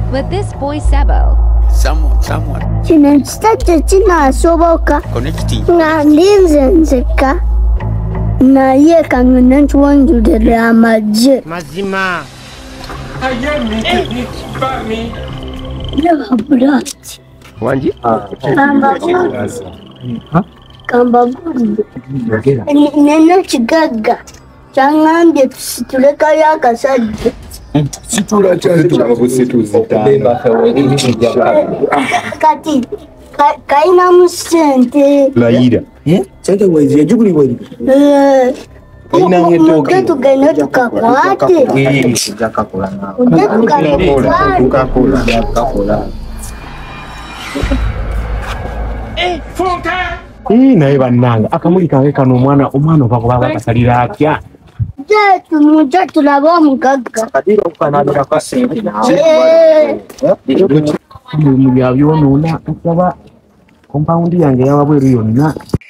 But this boy Ssebo. Someone. Kinachitaje kinasoboka. Connecting. Nzeka. Naye kangana nchwanjudde amagye. Mazima. Never brought. Wanji? Kamba nene kigaga. Kyangambye tusitulekayo akasajja. Situla kyatulakusituzitanga. Kati kaina musente. Layira. Sente wezi yajuguli wezi. Ujja tugende tukakwate. Naye bannanga akamuli kange kano omwana ova kuba bakasalira atya. Mujja tulabe omugagga. Mu byabyonoona okulaba kompawundi yange yawabweru yonna.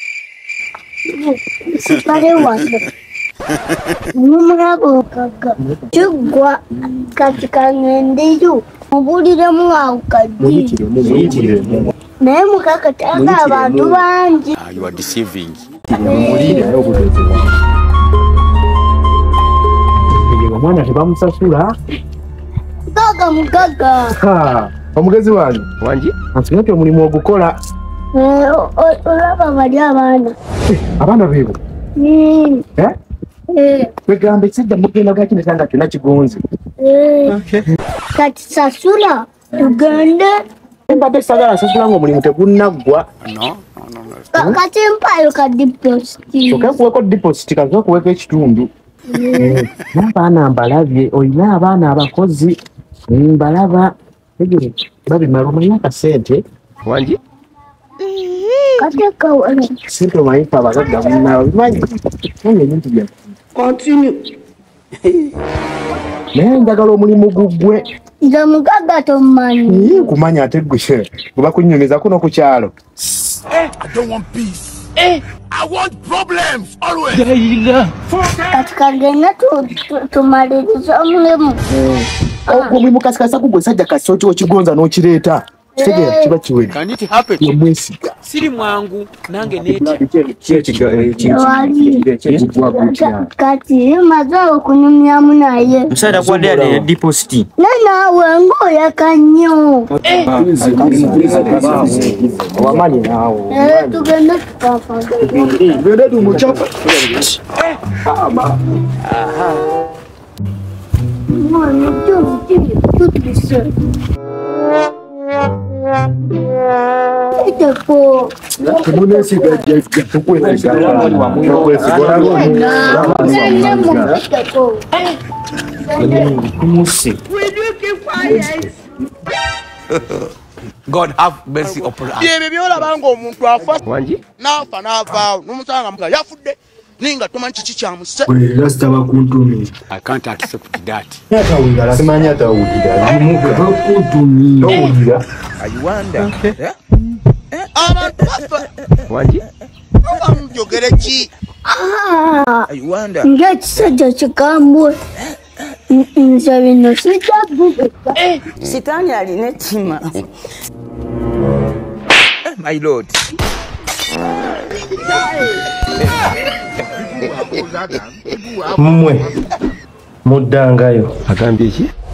Sipale wano. Numulaba omugagga. Kiggwa kati kangendeyo. Mubuliremu awo kaddiiro. Naye mugagga talaga abantu bangi. You are deceiving. Omwana tebamusasula. Mugagga. Omugezi wange Wanji? ansigadde omulimu ogukola. Olaba bali abaana. Abaana beebo. Kwegamba ekisadda mugenda gaki nesanga kyonna kigonze. Kati sasula tugende. Mbadde sagala nsasula ng'omulimu tegunnaggwa. No. Kati mpayo ka deposit. Okakuweko deposit kaza kuweko ekitundu. N'abaana mbalabye olina abaana abakozi mbalaba egere babimala omanyi akasente. Wanji? Kateka wano. Sente omanyi fe abagagga bunnaaba bimanyi nange ebintu byaffe. Continue. Naye njagala omulimu guggwe. Nze mugagga tomumanyi. Kumanya ate ggwe guba kunnyumizako n'okukyalo. I don't want peace. I want problems always. Kati kagenda tumalirize omulimu. Omulimu kasikasa gugwe sajja kasooki okigonza n'okireeta. Kitegeera kiba kiwedde. Can it happen? Yemwesiga. Siri mwangu nange neti. Kati maze okunyumyamu naye. Musaada gwadde yadde deposit. Naawe ng'oyaka nnyo. Wamanyi naawe. Tugende tukafaga. Tugende tumucapa. Mwana tutuse. Itepo. Tumunesiga God have mercy upon us. Byebyo byolabanga omuntu afa Wanji? n'afa n'avaawo n'omusanga muga yafudde ninga tomanyi kiki kyamusse. Rasita bakuntumye. I can't accept that. simanyi atawulira. Ayiwanda. Abantu bafa. Wanji? Oba mujogere ki? Ayiwanda. Ng'ekisajja kigambwe. Nze bino sijabbuka. Sitaani alina ekima. My lord. Mmwe muddangayo. Agambye ki?